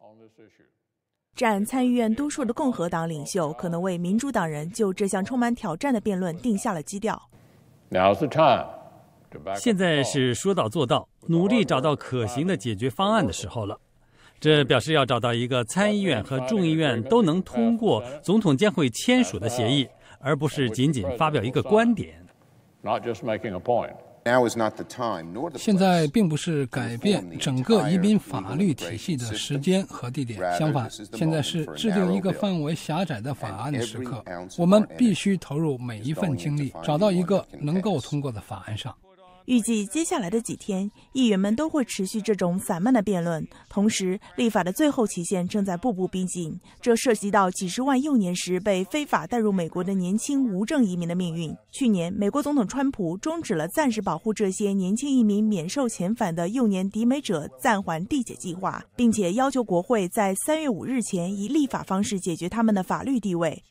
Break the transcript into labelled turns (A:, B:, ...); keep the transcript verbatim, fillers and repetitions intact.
A: 占参议院多数的共和党领袖可能为民主党人就这项充满挑战的辩论定下了基调。
B: 现在是说到做到，努力找到可行的解决方案的时候了。这表示要找到一个参议院和众议院都能通过，总统将会签署的协议，而不是仅仅发表一个观点。
C: 现在并不是改变整个移民法律体系的时间和地点，相反，现在是制定一个范围狭窄的法案的时刻。我们必须投入每一份精力，找到一个能够通过的法案上。
A: 预计接下来的几天，议员们都会持续这种散漫的辩论，同时立法的最后期限正在步步逼近，这涉及到几十万幼年时被非法带入美国的年轻无证移民的命运。去年，美国总统川普终止了暂时保护这些年轻移民免受遣返的幼年抵美者暂缓递解计划，并且要求国会在三月五日前以立法方式解决他们的法律地位。